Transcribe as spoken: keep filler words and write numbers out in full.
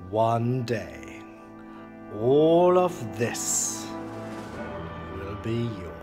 One day, all of this will be yours.